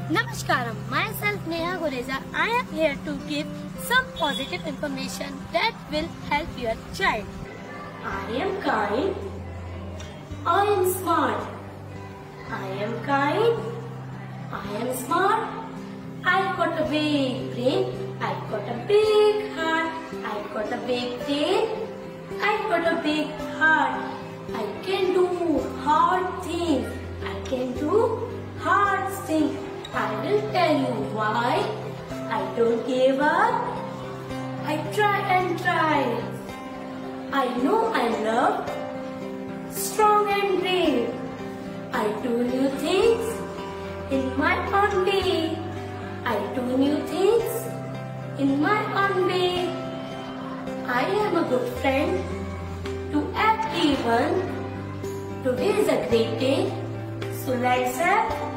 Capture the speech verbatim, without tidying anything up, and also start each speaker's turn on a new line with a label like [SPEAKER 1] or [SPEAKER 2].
[SPEAKER 1] Namaskaram, myself Neha Gaureja. I am here to give some positive information that will help your child. I am kind. I am smart. I am kind. I am smart. I got a big brain. I got a big heart. I got a big brain. I got a big heart. I can do hard things. I can do hard things. I will tell you why. I don't give up. I try and try. I know I love, strong and brave. I do new things in my own way. I do new things in my own way. I am a good friend to everyone. Today is a great day, so let's have